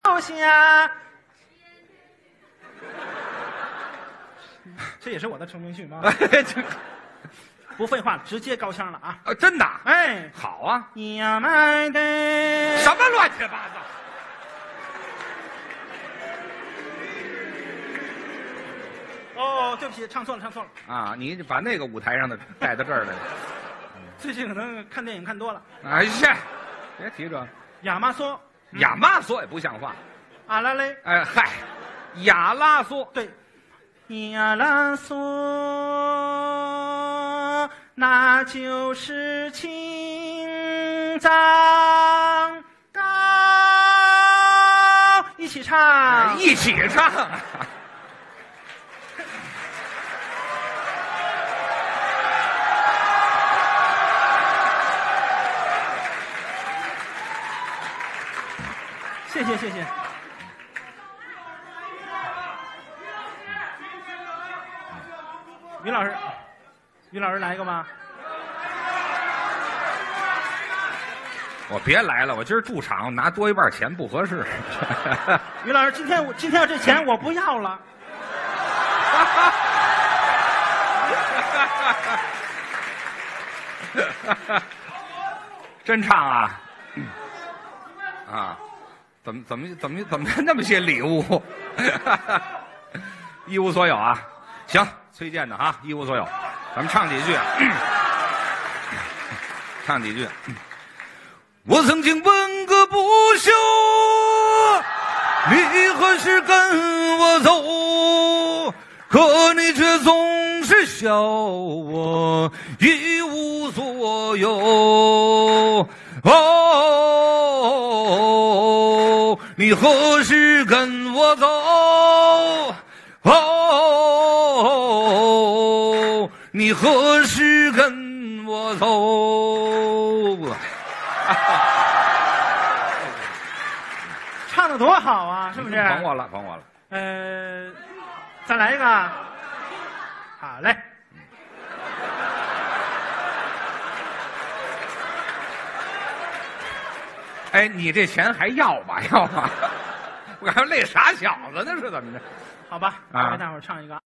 下。这也是我的成名曲吗？不废话，直接高腔了啊！ 真的？ 哎， 好啊！ 呀妈的， 什么乱七八糟？ 哦，对不起，唱错了。 啊，你把那个舞台上的带到这儿来了。 最近可能看电影看多了。 哎呀，别提这亚麻梭， 亚麻梭也不像话。 阿拉蕾， 哎嗨，亚拉梭。 对，亚拉梭，那就是青藏高，一起唱， 一起唱。 谢谢。于老师来一个吧。 我别来了，我今儿驻场拿多一半钱不合适。 于老师，今天这钱我不要了。 真唱啊！啊，怎么那么些礼物？一无所有啊！行，崔健的啊，一无所有，咱们唱几句。唱几句。我曾经问个不休，你何时跟我走？可你却总是笑我一无所有。哦，你何时跟我走？哦，你何时跟我走？ 唱的多好啊，是不是？ 甭我了。 再来一个。好嘞。 哎，你这钱还要吧？我还累傻小子呢，是怎么着？ 好吧，我给大伙儿唱一个。